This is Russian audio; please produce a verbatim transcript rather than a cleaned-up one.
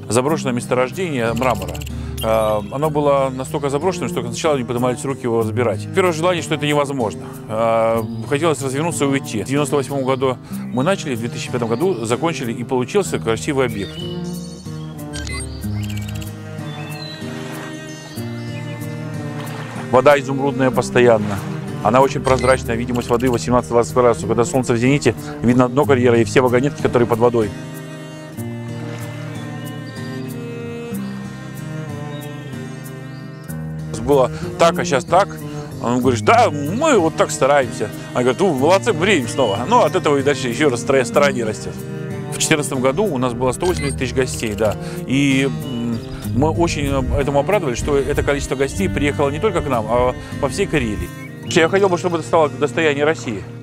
заброшенное месторождение мрамора. Оно было настолько заброшенным, что сначала не поднимались руки его разбирать. Первое желание, что это невозможно. Хотелось развернуться и уйти. В девяносто восьмом году мы начали, в две тысячи пятом году закончили, и получился красивый объект. Вода изумрудная постоянно. Она очень прозрачная, видимость воды восемнадцать-двадцать градусов. Когда солнце в зените, видно дно карьера и все вагонетки, которые под водой. Было так, а сейчас так. Он говорит, да, мы вот так стараемся. Она говорит, ну, молодцы, бреем снова. Ну, от этого и дальше еще раз старание растет. В две тысячи четырнадцатом году у нас было сто восемьдесят тысяч гостей, да. И мы очень этому обрадовались, что это количество гостей приехало не только к нам, а по всей Карелии. Я хотел бы, чтобы это стало достоянием России.